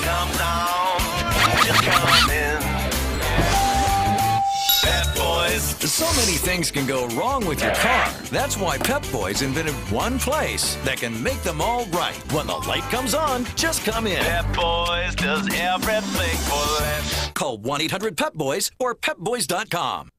comes on, just come in. Pep Boys. So many things can go wrong with your car. That's why Pep Boys invented one place that can make them all right. When the light comes on, just come in. Pep Boys does everything for less. Call 1-800-PEP-BOYS or pepboys.com.